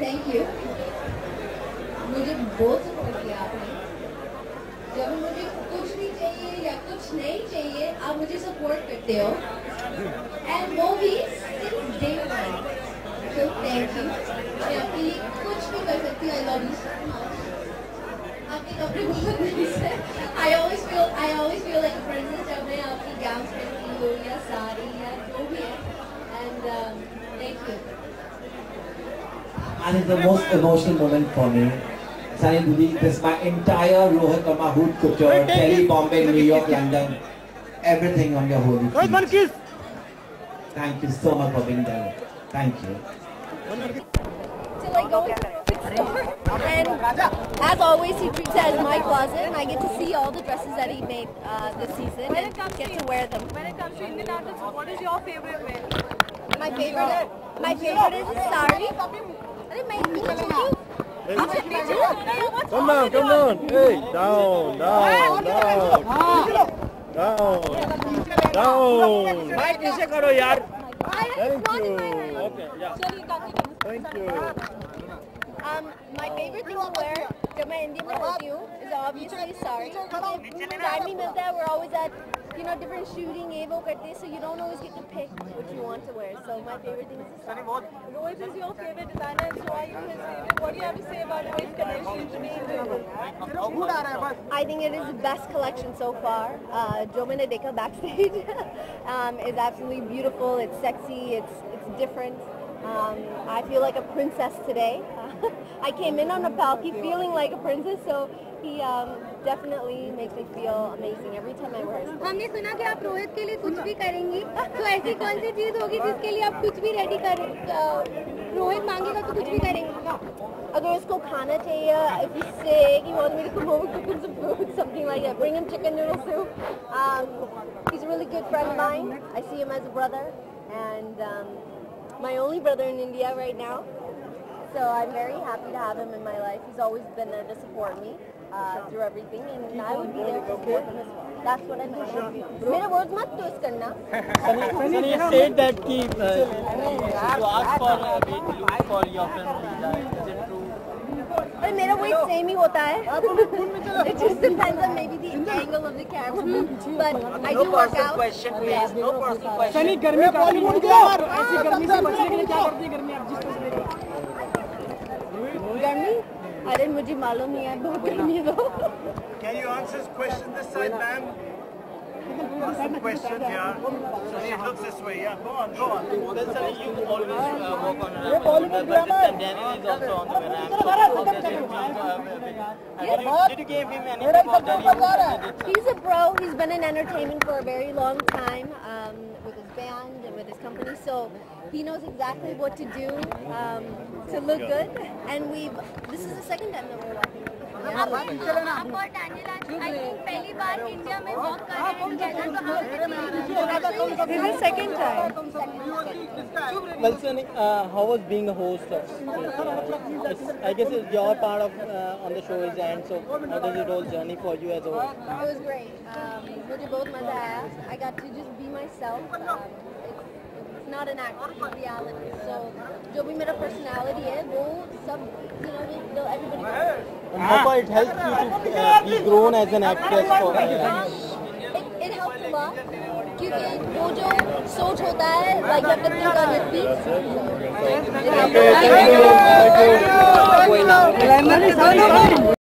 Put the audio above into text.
Thank you. मुझे बहुत support किया आपने। जब मुझे कुछ नहीं चाहिए या कुछ नहीं चाहिए, आप मुझे सपोर्ट करते हो, एंड वो भी सिर्फ डे वन। तो थैंक यू। मैं आपके लिए कुछ भी कर सकती हूँ। I love you so much. आपके कपड़े बहुत नाइस है। I always feel like a princess जब मैं आपकी गाउन पहनती हूँ या साड़ी या जो भी है, and thank you. And it's the most emotional moment for me. Sunny Didi, this my entire Rohit Verma Hood Couture, Delhi, Bombay, New York, London, everything on your holy feet. Thank you so much for being there. Thank you. To like go into a store, and as always, he treats it as my closet, and I get to see all the dresses that he made this season, and get to wear them. When it comes to Indian artists, what is your favorite wear? My favorite is sari. अरे मैं इतनी छोटी हूँ। Come down. Hey, down. Mic नीचे करो यार. Thank you. Okay, yeah. Thank you. My favorite thing to wear जब मैं इंडिया में होती हूँ is obviously sari. Time नहीं मिलता है. We're always at different shooting, ये वो करते हैं, so you don't always get to pick what you want to wear. So my favorite thing is sari. Rohit is your favorite designer, and so are you his favorite. What do you have to say about his collection today? I think it is the best collection so far. जो मैंने देखा backstage is absolutely beautiful. It's sexy. It's different. I feel like a princess today. I came in on a balcony feeling like a princess, so he definitely makes me feel amazing every time I wear it. हमने सुना कि आप रोहित के लिए कुछ भी करेंगी, तो ऐसी कौन सी चीज होगी जिसके लिए आप कुछ भी रेडी करें? रोहित मांगेगा तो कुछ भी करेंगे? अगर उसको खाना चाहिए, if he's sick, he wants me to come over, cook him some food, something like that. Bring him chicken noodle soup. He's a really good friend of mine. I see him as a brother, and my only brother in India right now. So I'm very happy to have him in my life. He's always been there to support me through everything, and I would be there to support him as well. That's what I'm doing. मेरे words मत twist करना. Sunny said that you asked for a weight look for your friend Lisa. Is it true? अरे मेरा weight same ही होता है. It just depends on maybe the angle of the camera. But I do work out. Question please. No personal question. Sunny गर्मी काफी बढ़ गई यार. ऐसी गर्मी से बचने के लिए क्या करती है गर्मी आप जिस तरह से गर्मी? अरे मुझे मालूम नहीं है बहुत गर्मी है तो. Can you answer this question this side, ma'am? What's the question? Yeah. Sunny, it looks this way. Yeah. Go on. Well, Sunny, you always work on an but this time Daniel is also on the ramp. Did you give him anything for Daniel? He's a bro. He's been in entertainment for a very long time with his band and with his company. So he knows exactly what to do to look good. And this is the second time that we're working. आप और Daniel I think पहली बार India में walk कर रहे हैं together, तो how This is the second time. Well, Sunny, how was being a host? I guess your part of on the show is end. So how does it all journey for you as a host? It was great. मुझे बहुत मजा आया. I got to just be myself. It's not an act, it's reality. So जो भी मेरा personality है वो सब everybody knows. And how far it helps you to be grown as an actress? It helps a lot. क्योंकि वो जो सोच होता है, like you have to think on your feet. Thank you.